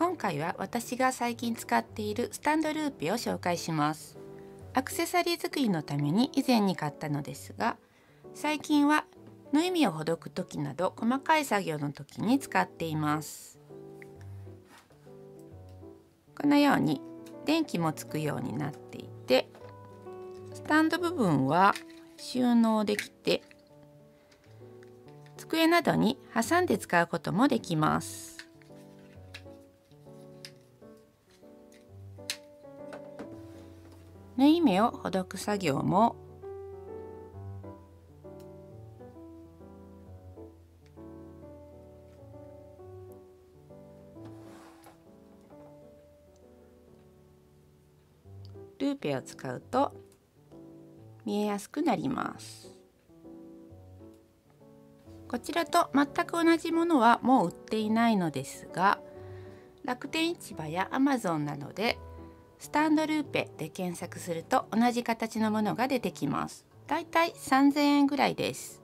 今回は私が最近使っているスタンドルーペを紹介します。アクセサリー作りのために以前に買ったのですが、最近は縫い目をほどく時など細かい作業の時に使っています。このように電気もつくようになっていて、スタンド部分は収納できて、机などに挟んで使うこともできます。縫い目をほどく作業もルーペを使うと見えやすくなります。こちらと全く同じものはもう売っていないのですが、楽天市場や Amazon などでスタンドルーペで検索すると同じ形のものが出てきます。だいたい3000円ぐらいです。